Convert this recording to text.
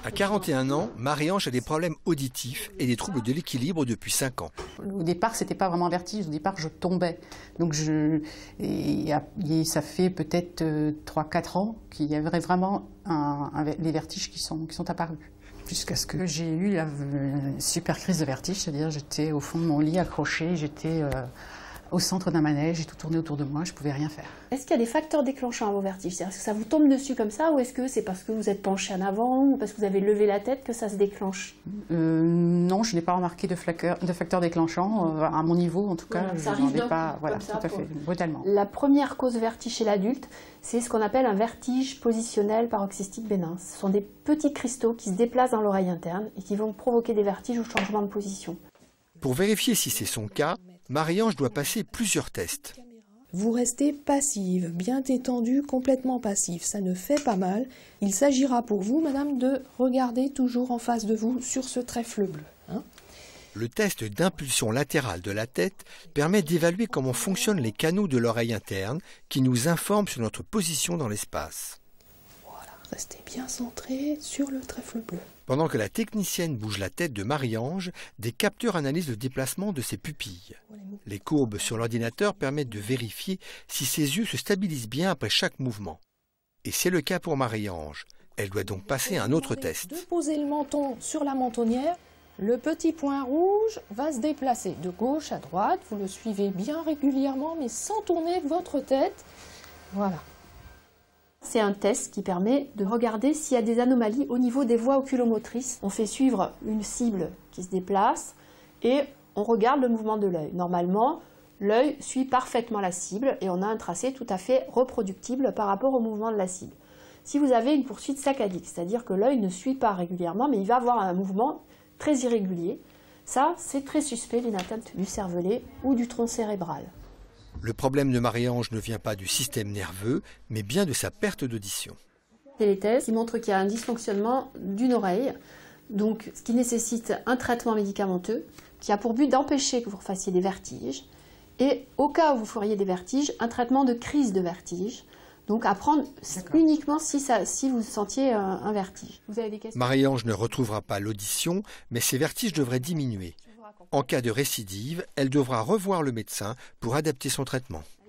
À 41 ans, Marie-Ange a des problèmes auditifs et des troubles de l'équilibre depuis 5 ans. Au départ, c'était pas vraiment un vertige. Au départ, je tombais. Donc, ça fait peut-être 3-4 ans qu'il y avait vraiment les vertiges qui sont apparus. Jusqu'à ce que j'ai eu la super crise de vertige, c'est-à-dire j'étais au fond de mon lit accrochée, j'étais au centre d'un manège, j'ai tout tourné autour de moi, je ne pouvais rien faire. Est-ce qu'il y a des facteurs déclenchants à vos vertiges? Est-ce que ça vous tombe dessus comme ça, ou est-ce que c'est parce que vous êtes penché en avant, ou parce que vous avez levé la tête que ça se déclenche? Non, je n'ai pas remarqué de facteurs déclenchants, à mon niveau en tout cas, voilà, ça je n'en arrive ai pas, voilà, ça, tout à fait, brutalement. La première cause de vertige chez l'adulte, c'est ce qu'on appelle un vertige positionnel paroxystique bénin. Ce sont des petits cristaux qui se déplacent dans l'oreille interne et qui vont provoquer des vertiges au changement de position. Pour vérifier si c'est son cas, Marie-Ange doit passer plusieurs tests. Vous restez passive, bien détendue, complètement passive. Ça ne fait pas mal. Il s'agira pour vous, madame, de regarder toujours en face de vous sur ce trèfle bleu. Le test d'impulsion latérale de la tête permet d'évaluer comment fonctionnent les canaux de l'oreille interne qui nous informent sur notre position dans l'espace. Voilà, restez bien centré sur le trèfle bleu. Pendant que la technicienne bouge la tête de Marie-Ange, des capteurs analysent le déplacement de ses pupilles. Les courbes sur l'ordinateur permettent de vérifier si ses yeux se stabilisent bien après chaque mouvement. Et c'est le cas pour Marie-Ange. Elle doit donc passer un autre test. De poser le menton sur la mentonnière. Le petit point rouge va se déplacer de gauche à droite. Vous le suivez bien régulièrement, mais sans tourner votre tête. Voilà. C'est un test qui permet de regarder s'il y a des anomalies au niveau des voies oculomotrices. On fait suivre une cible qui se déplace et on regarde le mouvement de l'œil. Normalement, l'œil suit parfaitement la cible et on a un tracé tout à fait reproductible par rapport au mouvement de la cible. Si vous avez une poursuite saccadique, c'est-à-dire que l'œil ne suit pas régulièrement, mais il va avoir un mouvement très irrégulier, ça c'est très suspect d'une atteinte du cervelet ou du tronc cérébral. Le problème de Marie-Ange ne vient pas du système nerveux, mais bien de sa perte d'audition. C'est les tests qui montrent qu'il y a un dysfonctionnement d'une oreille, donc ce qui nécessite un traitement médicamenteux qui a pour but d'empêcher que vous fassiez des vertiges, et au cas où vous feriez des vertiges, un traitement de crise de vertige, donc à prendre uniquement si vous sentiez un vertige. Vous avez des questions? Marie-Ange ne retrouvera pas l'audition, mais ses vertiges devraient diminuer. En cas de récidive, elle devra revoir le médecin pour adapter son traitement.